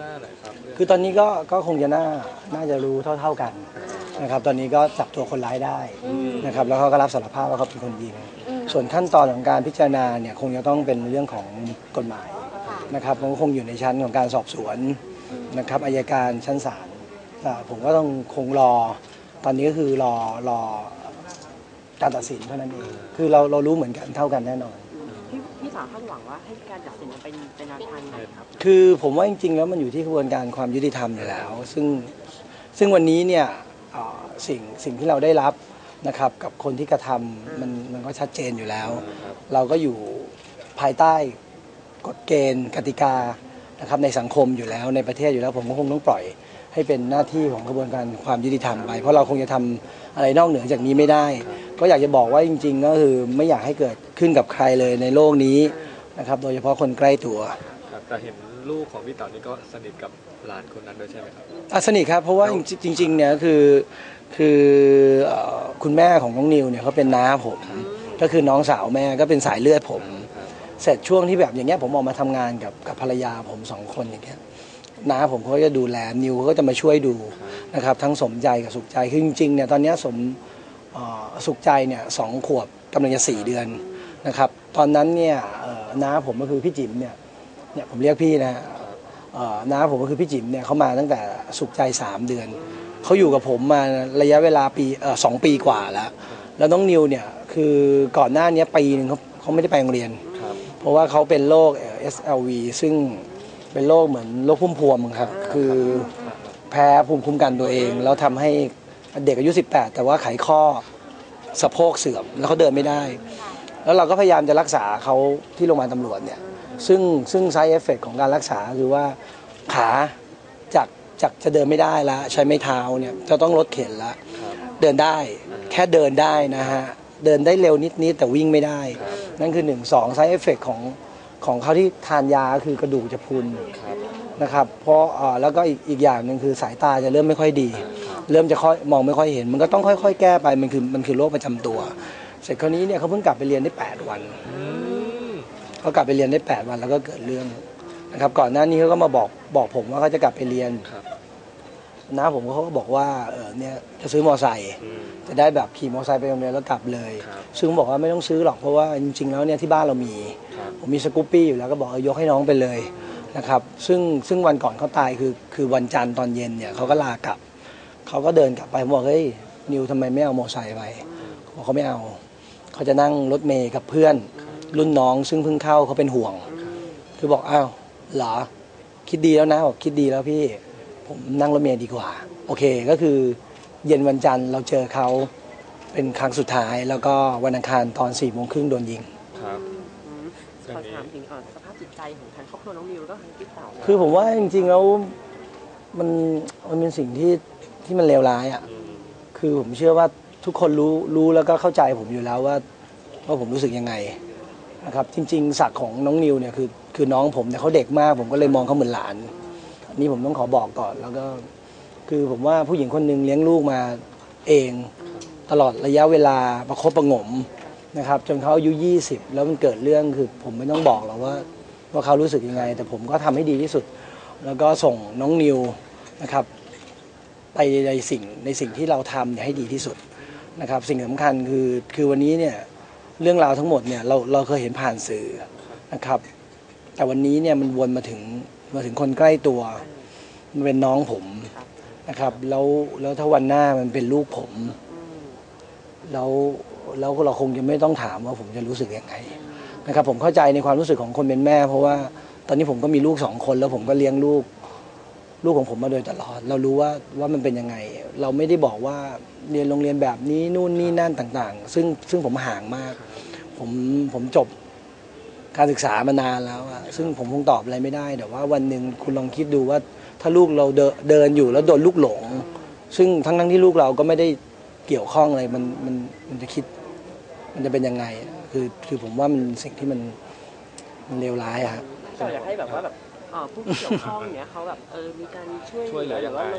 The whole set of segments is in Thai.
หน้าหน่อยครับคือตอนนี้ก็คงจะน่าจะรู้เท่ากันนะครับตอนนี้ก็จับตัวคนร้ายได้นะครับแล้วเขาก็รับสารภาพว่าเขาเป็นคนยิงส่วนขั้นตอนของการพิจารณาเนี่ยคงจะต้องเป็นเรื่องของกฎหมายนะครับมันคงอยู่ในชั้นของการสอบสวนนะครับอัยการชั้นศาลผมก็ต้องคงรอตอนนี้ก็คือรอการตัดสินเท่านั้นเองคือเรารู้เหมือนกันเท่ากันแน่นอนพี่สาวคาดหวังว่าให้การตัดสินเป็นแนวทางไหนครับคือผมว่าจริงๆแล้วมันอยู่ที่กระบวนการความยุติธรรมอยู่แล้วซึ่งวันนี้เนี่ยสิ่งที่เราได้รับนะครับกับคนที่กระทำมันก็ชัดเจนอยู่แล้วเราก็อยู่ภายใต้กฎเกณฑ์กติกานะครับในสังคมอยู่แล้วในประเทศอยู่แล้วผมก็คงต้องปล่อยให้เป็นหน้าที่ของกระบวนการความยุติธรรมไปเพราะเราคงจะทำอะไรนอกเหนือจากนี้ไม่ได้ก็อยากจะบอกว่าจริงๆก็คือไม่อยากให้เกิดขึ้นกับใครเลยในโลกนี้นะครับโดยเฉพาะคนใกล้ตัวแต่เห็นลูกของพี่เต๋อนี่ก็สนิทกับหลานคนนั้นด้วยใช่ไหมครับสนิทครับเพราะว่าจริงๆเนี่ยคือคุณแม่ของน้องนิวเนี่ยเขาเป็นน้าผมก็คือน้องสาวแม่ก็เป็นสายเลือดผมเสร็จช่วงที่แบบอย่างเงี้ยผมออกมาทำงานกับภรรยาผม2 คนอย่างเงี้ยน้าผมเขาจะดูแลนิวเขาก็จะมาช่วยดูนะครับทั้งสมใจกับสุขใจคือจริงๆเนี่ยตอนนี้สุขใจเนี่ย2 ขวบกำลังจะ4 เดือนนะครับตอนนั้นเนี่ยน้าผมก็คือพี่จิ๋มเนี่ยผมเรียกพี่นะน้าผมก็คือพี่จิ๋มเนี่ยเขามาตั้งแต่สุขใจ3 เดือนเขาอยู่กับผมมาระยะเวลา2 ปีกว่าแล้วน้องนิวเนี่ยคือก่อนหน้านี้ปีนึงเขาไม่ได้ไปโรงเรียนเพราะว่าเขาเป็นโรค SLV ซึ่งเป็นโรคเหมือนโรคพุ่มพวงครับคือแพ้ภูมิคุ้มกันตัวเองแล้วทำให้เด็กอายุ18แต่ว่าไขข้อสะโพกเสื่อมแล้วเขาเดินไม่ได้แล้วเราก็พยายามจะรักษาเขาที่โรงพยาบาลตำรวจเนี่ยซึ่ง side effect ของการรักษาคือว่าขาจากจะเดินไม่ได้แล้วใช้ไม้เท้าเนี่ยจะต้องลดเข็นแล้วเดินได้แค่เดินได้นะฮะเดินได้เร็วนิดแต่วิ่งไม่ได้นั่นคือ1 2 side effect ของเขาที่ทานยาคือกระดูกจะพรุนนะครับเพราะแล้วก็อีกอย่างหนึ่งคือสายตาจะเริ่มไม่ค่อยดีเริ่มจะมองไม่ค่อยเห็นมันก็ต้องค่อยๆแก้ไปมันคือโรคประจำตัวเสร็จคราวนี้เนี่ยเขาเพิ่งกลับไปเรียนได้8 วันเขากลับไปเรียนได้8 วันแล้วก็เกิดเรื่องนะครับก่อนหน้านี้เขาก็มาบอกผมว่าเขาจะกลับไปเรียนน้าผมเขาก็บอกว่าเนี่ยจะซื้อมอไซค์จะได้แบบขี่มอไซค์ไปโรงเรียนแล้วกลับเลยซึ่งบอกว่าไม่ต้องซื้อหรอกเพราะว่าจริงๆแล้วเนี่ยที่บ้านเราผมมีสกูปปี้อยู่แล้วก็บอกยกให้น้องไปเลยนะครับซึ่งวันก่อนเขาตายคือวันจันทร์ตอนเย็นเนี่ยเขาก็ลากลับเขาก็เดินกลับไปผมบอกเฮ้ยนิวทำไมไม่เอามอไซค์ไปเขาไม่เอาเขาจะนั่งรถเมย์กับเพื่อนรุ่นน้องซึ่งเพิ่งเข้าเขาเป็นห่วงคือบอกอ้าวเหรอคิดดีแล้วนะบอกคิดดีแล้วพี่ผมนั่งรถเมล์ดีกว่าโอเคก็คือเย็นวันจันทร์เราเจอเขาเป็นครั้งสุดท้ายแล้วก็วันอังคารตอน4:30โดนยิงครับขอถามถึงสภาพจิตใจของทางครอบครัวน้องนิวแล้วก็ทางพี่เต๋อคือผมว่าจริงๆแล้วมันเป็นสิ่งที่มันเลวร้ายอ่ะคือผมเชื่อว่าทุกคนรู้แล้วก็เข้าใจผมอยู่แล้วว่าผมรู้สึกยังไงนะครับจริงๆศักดิ์ของน้องนิวเนี่ยคือน้องผมเนี่ยเขาเด็กมากผมก็เลยมองเขาเหมือนหลานนี่ผมต้องขอบอกก่อนแล้วก็คือผมว่าผู้หญิงคนหนึ่งเลี้ยงลูกมาเองตลอดระยะเวลาประคบประหงมนะครับจนเขาอายุ20แล้วมันเกิดเรื่องคือผมไม่ต้องบอกหรอกว่าเขารู้สึกยังไงแต่ผมก็ทำให้ดีที่สุดแล้วก็ส่งน้องนิวนะครับไปในสิ่งที่เราทำให้ดีที่สุดนะครับสิ่งสำคัญคือวันนี้เนี่ยเรื่องราวทั้งหมดเนี่ยเราเคยเห็นผ่านสื่อนะครับแต่วันนี้เนี่ยมันวนมาถึงคนใกล้ตัวมันเป็นน้องผมนะครับแล้วถ้าวันหน้ามันเป็นลูกผมแล้วเราคงจะไม่ต้องถามว่าผมจะรู้สึกยังไงนะครับผมเข้าใจในความรู้สึกของคนเป็นแม่เพราะว่าตอนนี้ผมก็มีลูก2 คนแล้วผมก็เลี้ยงลูกของผมมาโดยตลอดเรารู้ว่ามันเป็นยังไงเราไม่ได้บอกว่าเรียนโรงเรียนแบบนี้นู่นนี่นั่นต่างๆซึ่งผมห่างมากผมจบการศึกษามานานแล้วซึ่งผมคงตอบอะไรไม่ได้แต่ว่าวันหนึ่งคุณลองคิดดูว่าถ้าลูกเราเดินอยู่แล้วโดนลูกหลงซึ่งทั้งที่ลูกเราก็ไม่ได้เกี่ยวข้องอะไรมันจะคิดมันจะเป็นยังไงคือผมว่ามันสิ่งที่มันเลวร้ายอะอยากให้แบบว่าแบบผู้เกี่ยวข้องเนี้ยเขาแบบมีการช่วยเหลือหรือว่า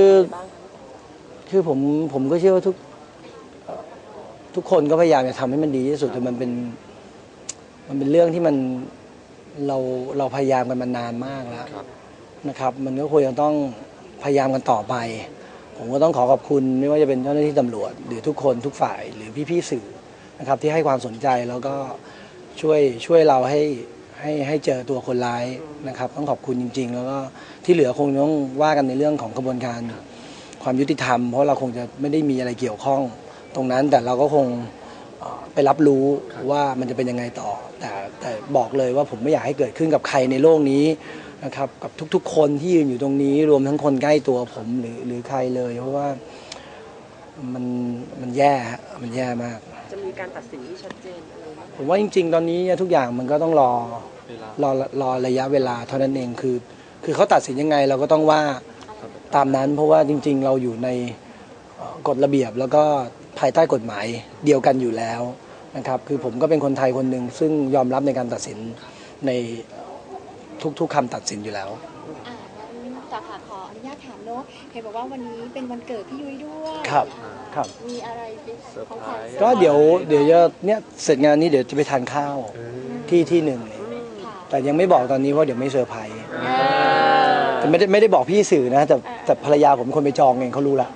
คือผมก็เชื่อว่าทุกคนก็พยายามจะทำให้มันดีที่สุดแต่มันเป็นเรื่องที่เราพยายามกันมานานมากแล้วนะครับมันก็ควรจะต้องพยายามกันต่อไปผมก็ต้องขอขอบคุณไม่ว่าจะเป็นเจ้าหน้าที่ตำรวจหรือทุกคนทุกฝ่ายหรือพี่ๆสื่อนะครับที่ให้ความสนใจแล้วก็ช่วยเราให้เจอตัวคนร้ายนะครับต้องขอบคุณจริงๆแล้วก็ที่เหลือคงต้องว่ากันในเรื่องของกระบวนการความยุติธรรมเพราะเราคงจะไม่ได้มีอะไรเกี่ยวข้องตรงนั้นแต่เราก็คงไปรับรู้ว่ามันจะเป็นยังไงต่อแต่บอกเลยว่าผมไม่อยากให้เกิดขึ้นกับใครในโลกนี้นะครับกับทุกๆคนที่ยืนอยู่ตรงนี้รวมทั้งคนใกล้ตัวผมหรือใครเลยเพราะว่ามันแย่มันแย่มากจะมีการตัดสินที่ชัดเจนอะไรไหมผมว่าจริงๆตอนนี้ทุกอย่างมันก็ต้องรอระยะเวลาเท่านั้นเองคือเขาตัดสินยังไงเราก็ต้องว่าตามนั้นเพราะว่าจริงๆเราอยู่ในกฎระเบียบแล้วก็ภายใต้กฎหมายเดียวกันอยู่แล้วนะครับคือผมก็เป็นคนไทยคนหนึ่งซึ่งยอมรับในการตัดสินในทุกๆคำตัดสินอยู่แล้วต่อค่ะขออนุญาตถามเนาะเห็นบอกว่าวันนี้เป็นวันเกิดพี่ยุ้ยด้วยครับมีอะไรของขวัญก็เดี๋ยวจะเนี่ยเสร็จงานนี้เดี๋ยวจะไปทานข้าวที่หนึ่งแต่ยังไม่บอกตอนนี้เพราะเดี๋ยวไม่เซอร์ไพรส์แต่ไม่ได้บอกพี่สื่อนะแต่ภรรยาผมคนไปจองเองเขารู้ละ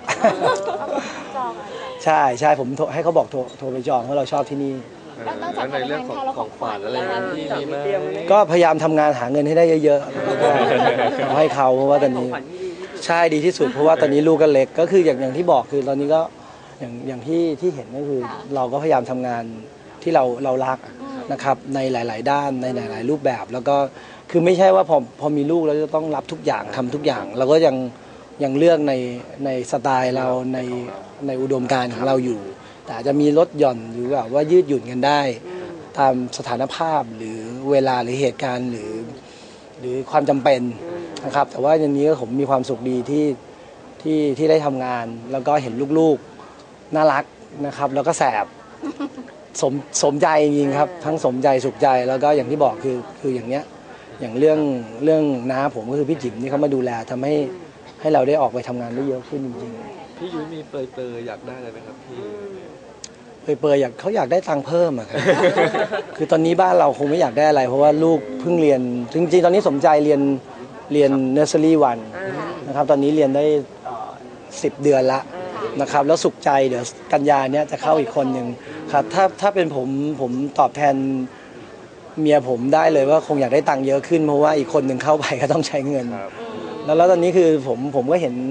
ใช่ผมให้เขาบอกโทรไปจองเพราะเราชอบที่นี่แล้วในเรื่องของขวัญอะไรที่มีมาก็พยายามทำงานหาเงินให้ได้เยอะๆเอาให้เขาเพราะว่าตอนนี้ใช่ดีที่สุดเพราะว่าตอนนี้ลูกก็เล็กก็คืออย่างที่บอกคือตอนนี้ก็อย่างที่เห็นก็คือเราก็พยายามทำงานที่เรารักนะครับในหลายๆด้านในหลายๆรูปแบบแล้วก็คือไม่ใช่ว่าพอมีลูกแล้วจะต้องรับทุกอย่างทำทุกอย่างเราก็ยังเลือกในสไตล์เราในอุดมการณ์ของเราอยู่แต่จะมีลดหย่อนหรือแบบว่ายืดหยุ่นกันได้ตามสถานภาพหรือเวลาหรือเหตุการณ์หรือความจำเป็นนะครับแต่ว่าอย่างนี้ผมมีความสุขดีที่ได้ทำงานแล้วก็เห็นลูกๆน่ารักนะครับแล้วก็แสบสมใจจริงๆครับทั้งสมใจสุขใจแล้วก็อย่างที่บอกคืออย่างเนี้ยอย่างเรื่องน้าผมก็คือพี่จิ๋มที่เขามาดูแลทำให้เราได้ออกไปทำงานได้เยอะขึ้นจริงๆพี่ยุ้ยมีเปรยอยากได้อะไรไหมครับพี่เปยเขาอยากได้ตังค์เพิ่มอะครับ คือตอนนี้บ้านเราคงไม่อยากได้อะไรเพราะว่าลูกเพิ่งเรียนจริงๆตอนนี้สมใจเรียนเนอร์เซอรี่วันนะครับตอนนี้เรียนได้10 เดือนละนะครับแล้วสุขใจเดี๋ยวกันยาเนี้ยจะเข้าอีกคนหนึ่งครับถ้าเป็นผมตอบแทนเมียผมได้เลยว่าคงอยากได้ตังค์เยอะขึ้นเพราะว่าอีกคนหนึ่งเข้าไปก็ต้องใช้เงินแล้วตอนนี้คือผมก็เห็น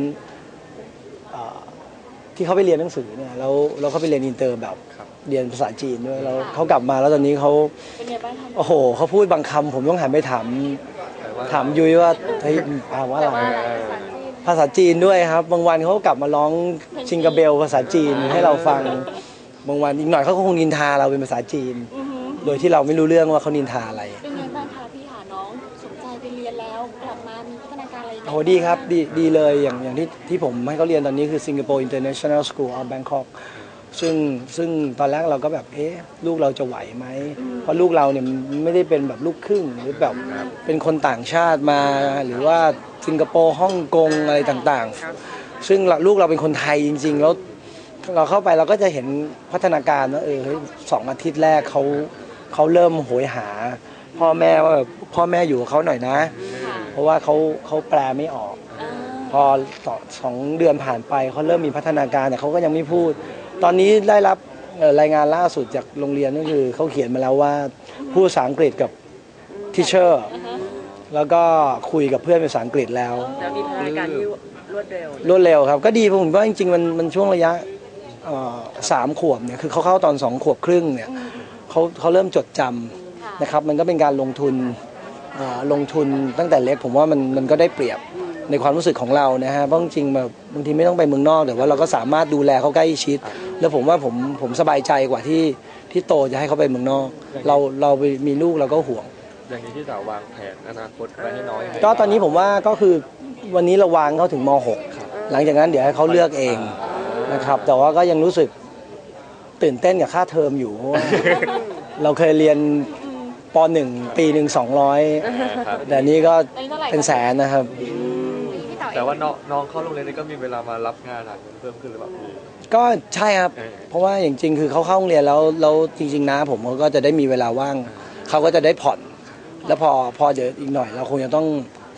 ที่เขาไปเรียนหนังสือเนี่ยแล้วเขาไปเรียนอินเตอร์แบบเรียนภาษาจีนด้วยแล้วเขากลับมาแล้วตอนนี้เขาโอ้โหเขาพูดบางคำผมต้องหันไปถามยุ้ยว่าเฮ้ยแปลว่าอะไรภาษาจีนด้วยครับบางวันเขากลับมาร้องชิงกาเบลภาษาจีนให้เราฟังบางวันอีกหน่อยเขาคงนินทาเราเป็นภาษาจีนโดยที่เราไม่รู้เรื่องว่าเขานินทาอะไรเป็นไงบ้างคะพี่หาน้องสนใจไปเรียนแล้วกลับมามีพัฒนาการอะไรโอ้ดีครับดีเลยอย่างที่ผมให้เขาเรียนตอนนี้คือ Singapore International School of Bangkok ซึ่งตอนแรกเราก็แบบลูกเราจะไหวไหมเพราะลูกเราเนี่ยไม่ได้เป็นแบบลูกครึ่งหรือแบบเป็นคนต่างชาติมาหรือว่าสิงคโปร์ฮ่องกงอะไรต่างๆซึ่งลูกเราเป็นคนไทยจริงๆแล้วเราเข้าไปเราก็จะเห็นพัฒนาการว่า2 อาทิตย์แรกเขาเริ่มโหยหาพ่อแม่ว่าพ่อแม่อยู่กับเขาหน่อยนะเพราะว่าเขาแปลไม่ออกพอ2 เดือนผ่านไปเขาเริ่มมีพัฒนาการแต่เขาก็ยังไม่พูดตอนนี้ได้รับรายงานล่าสุดจากโรงเรียนก็คือเขาเขียนมาแล้วว่าพูดภาษาอังกฤษกับทิเชอร์แล้วก็คุยกับเพื่อนเป็นภาษาอังกฤษแล้วมีพัฒนาการที่รวดเร็วครับก็ดีผมว่าจริงๆมันช่วงระยะ3 ขวบเนี่ยคือเขาเข้าตอน2 ขวบครึ่งเนี่ยเขาเริ่มจดจำนะครับมันก็เป็นการลงทุนตั้งแต่เล็กผมว่ามันก็ได้เปรียบในความรู้สึกของเรานะฮะเพราะจริงๆแบบบางทีไม่ต้องไปเมืองนอกแต่ว่าเราก็สามารถดูแลเขาใกล้ชิดแล้วผมว่าผมสบายใจกว่าที่โตจะให้เขาไปเมืองนอกเราไปมีลูกเราก็ห่วงอย่างนี้ที่จะวางแผนอนาคตไว้ให้น้อยก็ตอนนี้ผมว่าก็คือวันนี้เราวางเขาถึงม.6 หลังจากนั้นเดี๋ยวให้เขาเลือกเองนะครับแต่ว่าก็ยังรู้สึกตื่นเต้นกับค่าเทอมอยู่เพราะว่าเราเคยเรียนป.1 ปีหนึ่ง200แต่นี้ก็เป็นแสนนะครับแต่ว่าน้องเข้าโรงเรียนนี้ก็มีเวลามารับงานหาเงินเพิ่มขึ้นหรือเปล่าพี่ก็ใช่ครับเพราะว่าอย่างจริงคือเขาเข้าโรงเรียนแล้วจริงๆนะผมเขาก็จะได้มีเวลาว่างเขาก็จะได้ผ่อนแล้วพอเดี๋ยวอีกหน่อยเราคงจะต้องค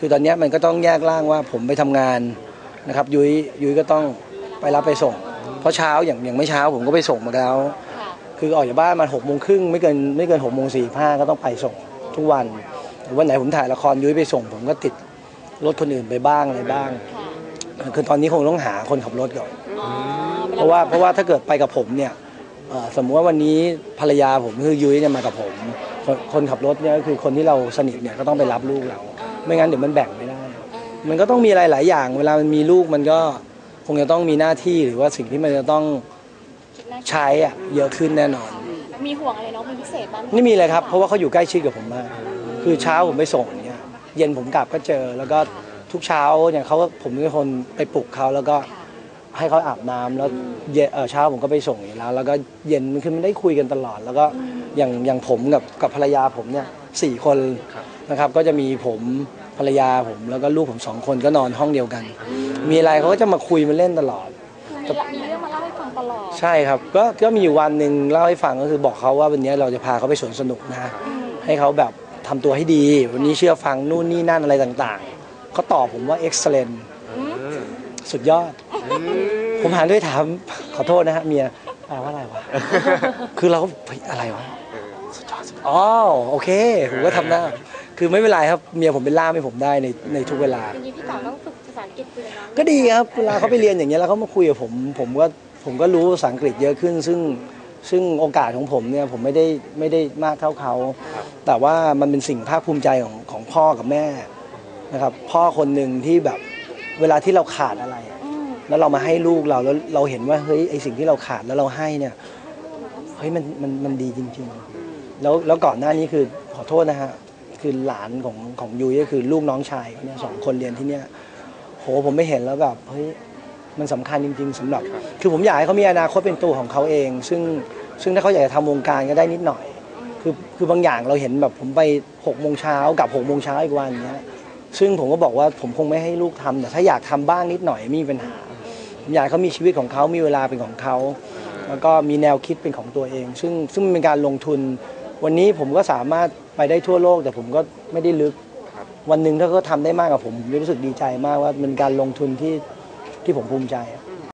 คือตอนเนี้ยมันก็ต้องแยกร่างว่าผมไปทำงานนะครับยุ้ยก็ต้องไปรับไปส่ง เพราะเช้าอย่างไม่เช้าผมก็ไปส่งมาแล้วค่ะคือออกจากบ้านมา6:30ไม่เกิน6:45ก็ต้องไปส่งทุกวันหรือวันไหนผมถ่ายละครยุ้ยไปส่งผมก็ติดรถคนอื่นไปบ้างอะไรบ้างค่ะคือตอนนี้คงต้องหาคนขับรถก่อนอ๋อเพราะว่าถ้าเกิดไปกับผมเนี่ยสมมุติว่าวันนี้ภรรยาผมคือยุ้ยเนี่ยมากับผมคนขับรถเนี่ยก็คือคนที่เราสนิทเนี่ยก็ต้องไปรับลูกเรา ไม่งั้นเดี๋ยวมันแบ่งไม่ได้ มันก็ต้องมีอะไรหลายอย่าง เวลามันมีลูกมันก็คงจะต้องมีหน้าที่หรือว่าสิ่งที่มันจะต้องใช้อะเยอะขึ้นแน่นอนมีห่วงอะไรน้องเป็นพิเศษบ้างไหไม่มีเลยครับ เพราะว่าเขาอยู่ใกล้ชิดกับผมมาก คือเช้าผมไปส่งเนี่ยเย็นผมกลับก็เจอ แล้วก็ทุกเช้าเนี่ยผมเป็นคนไปปลุกเขาแล้วก็ค่ะให้เขาอาบน้ำแล้วเช้าผมก็ไปส่งอยู่แล้ว แล้วก็เย็นคือมันได้คุยกันตลอด แล้วก็อย่างผมกับภรรยาผมเนี่ย4 คนนะครับ ก็จะมีผมภรรยาผมแล้วก็ลูกผม2 คนก็นอนห้องเดียวกัน มีอะไรเขาก็จะมาคุยมาเล่นตลอดคือมีเรื่องมาเล่าให้ฟังตลอดใช่ครับก็มีอยู่วันหนึ่งเล่าให้ฟังก็คือบอกเขาว่าวันนี้เราจะพาเขาไปสวนสนุกนะ ให้เขาแบบทำตัวให้ดี วันนี้เชื่อฟังนู่นนี่นั่นอะไรต่างๆเขาตอบผมว่า excellent สุดยอด ผมหันด้วยถามขอโทษนะฮะเมียแปลว่าอะไรวะ คือเราก็เฮ้ยอะไรวะสุดยอดอ๋อโอเคผมก็ทำได้คือไม่เป็นไรครับเมียผมเป็นล่ามให้ผมได้ในทุกเวลาทีนี้พี่เต๋อต้องฝึกภาษาอังกฤษคุยกับน้องก็ดีครับเวลาเขาไปเรียนอย่างเงี้ยแล้วเขามาคุยกับผมก็รู้ภาษาอังกฤษเยอะขึ้น ซึ่งโอกาสของผมเนี่ยผมไม่ได้มากเท่าเขาแต่ว่ามันเป็นสิ่งภาคภูมิใจของพ่อกับแม่นะครับพ่อคนหนึ่งที่แบบเวลาที่เราขาดอะไรแล้วเรามาให้ลูกเราแล้วเราเห็นว่าเฮ้ยไอสิ่งที่เราขาดแล้วเราให้เนี่ยเฮ้ยมันดีจริงๆแล้วก่อนหน้านี้คือขอโทษนะฮะคือหลานของยุ้ยก็คือลูกน้องชายเนี่ย2 คนเรียนที่เนี่ยโหผมไม่เห็นแล้วแบบเฮ้ยมันสำคัญจริงๆสำหรับคือผมอยากให้เขามีอนาคตเป็นตัวของเขาเองซึ่งถ้าเขาอยากจะทำวงการก็ได้นิดหน่อยคือบางอย่างเราเห็นแบบผมไป6:00 นกับ6:00 นอีกวันเนี้ยซึ่งผมก็บอกว่าผมคงไม่ให้ลูกทำแต่ถ้าอยากทำบ้างนิดหน่อยไม่มีปัญหาผมอยากให้เขามีชีวิตของเขามีเวลาเป็นของเขาแล้วก็มีแนวคิดเป็นของตัวเอง ซึ่งมันเป็นการลงทุนวันนี้ผมก็สามารถไปได้ทั่วโลกแต่ผมก็ไม่ได้ลึกวันหนึ่งถ้าเขาทำได้มากกว่าผมรู้สึกดีใจมากว่ามันการลงทุนที่ผมภูมิใจอื